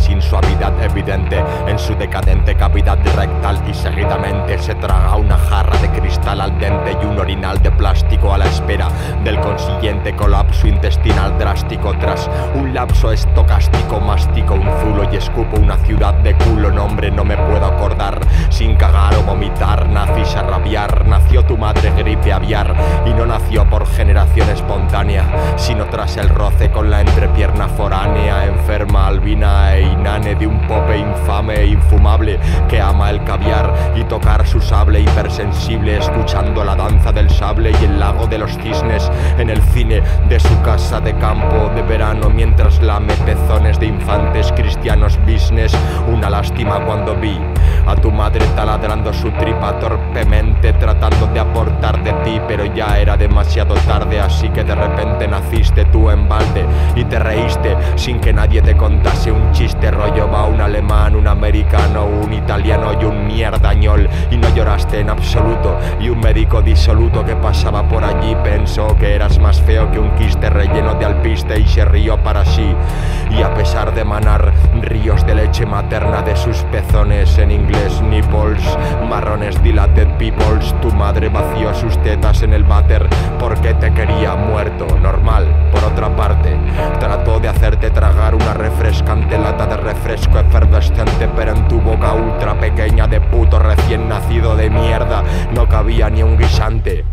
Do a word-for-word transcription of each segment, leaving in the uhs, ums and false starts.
sin suavidad evidente en su decadente cavidad rectal, y seguidamente se traga una jarra de cristal al dente y un orinal de plástico a la espera del consiguiente colapso intestinal drástico. Tras un lapso estocástico mastico un zulo y escupo una ciudad de culo. Nombre no me puedo acordar sin cagar o vomitar. Nacís a rabiar, nació tu madre gripe aviar, y no nació por generación espontánea, sino tras el roce con la entrepierna foránea, enferma, albina e inane de un pope infame e infumable que ama el caviar y tocar su sable hipersensible, escuchando la danza del sable y el lago de los cisnes en el cine de su casa de campo de verano, mientras lame pezones de infantes cristianos business. Una lástima cuando vi a tu madre taladrando su tripa torpemente, tratando de aportar de ti, pero ya era demasiado tarde, así que de repente naciste tú en balde y te reíste sin que nadie te contase un chiste, rollo va un alemán, un americano, un italiano y un mierdañol, y no lloraste en absoluto, y un médico disoluto que pasaba por allí pensó que eras más feo que un quiste relleno de alpiste y se rió para sí, y a pesar de manar ríos de leche materna de sus pezones, en inglés nipples, marrones dilated peoples, tu madre vació sus tetas en el váter porque te quería muerto, normal. Por otra parte, trató de hacerte tragar una refrescante lata de refresco efervescente, pero en tu boca ultra pequeña de puto recién nacido de mierda no cabía ni un guisante.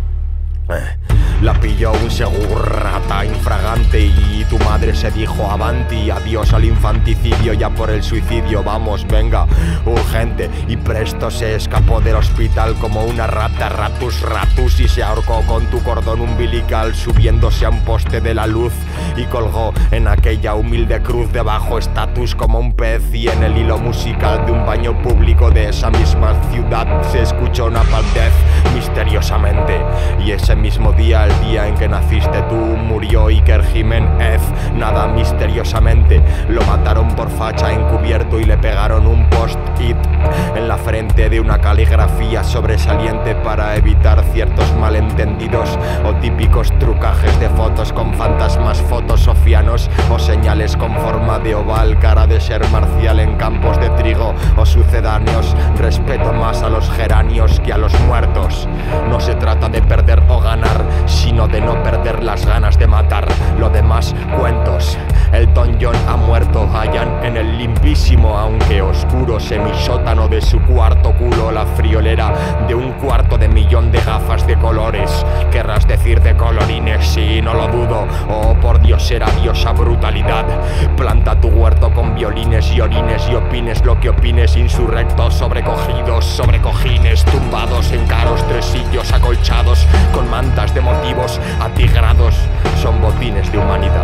La pilló un segurrata infragante y tu madre se dijo avanti, adiós al infanticidio, ya por el suicidio, vamos, venga, urgente, y presto se escapó del hospital como una rata, ratus ratus, y se ahorcó con tu cordón umbilical subiéndose a un poste de la luz y colgó en aquella humilde cruz debajo estatus como un pez, y en el hilo musical de un baño público de esa misma ciudad se escuchó una palidez misteriosamente, y ese mismo día, el día en que naciste tú, murió Iker Jiménez, nada misteriosamente, lo mataron por facha encubierto y le pegaron un post-it en la frente de una caligrafía sobresaliente para evitar ciertos malentendidos o típicos trucajes de fotos con fantasmas fotosofianos o señales con forma de oval, cara de ser marcial en campos de trigo o sucedáneos. Respeto más a los geranios que a los muertos. No se trata de perder o ganar, sino de no perder las ganas de matar. Lo demás, cuentos. Elton John ha muerto, hallan en el limpísimo, aunque oscuro, semisótano de su cuarto culo la friolera de un cuarto de millón de gafas de colores. Querrás decir de colorines, sí, no lo dudo. Oh, por Dios, era diosa brutalidad. Planta tu huerto con violines y orines y opines lo que opines, insurrectos, sobrecogidos, sobre cojines, tumbados en caros tresillos acolchados con mantas de motivos atigrados. Son botines de humanidad.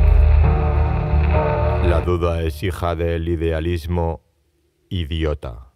La duda es hija del idealismo idiota.